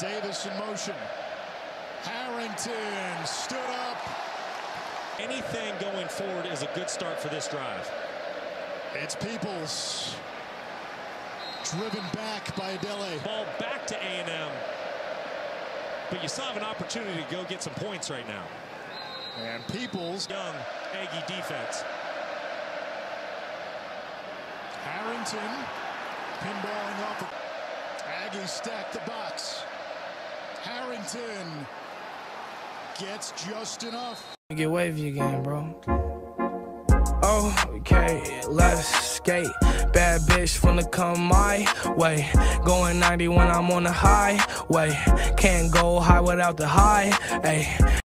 Davis in motion. Harrington stood up. Anything going forward is a good start for this drive. It's Peoples. Driven back by Adeleye. Ball back to A&M. But you still have an opportunity to go get some points right now. And Peoples. Young Aggie defense. Harrington pinballing off. Aggies stack the box. Harrington gets just enough. Get wavy again, bro. Okay, let's skate. Bad bitch finna come my way. Going 90 when I'm on the highway. Can't go high without the high. Ay.